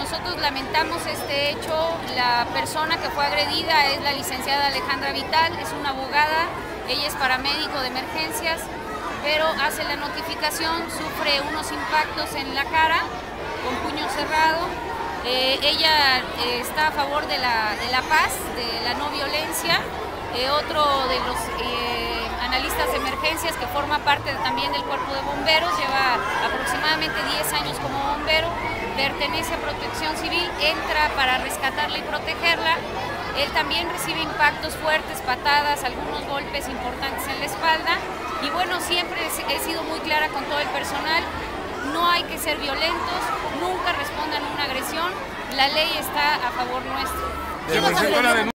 nosotros lamentamos este hecho. La persona que fue agredida es la licenciada Alejandra Vital, es una abogada, ella es paramédico de emergencias, pero hace la notificación, sufre unos impactos en la cara con puño cerrado. Ella está a favor de la paz, de la no violencia. Otro de los analistas de emergencias que forma parte también del cuerpo de bomberos, lleva aproximadamente 10 años como bombero, pertenece a Protección Civil, entra para rescatarla y protegerla. Él también recibe impactos fuertes, patadas, algunos golpes importantes en la espalda. Y bueno, siempre he sido muy clara con todo el personal, no hay que ser violentos, nunca respondan a una agresión, la ley está a favor nuestro.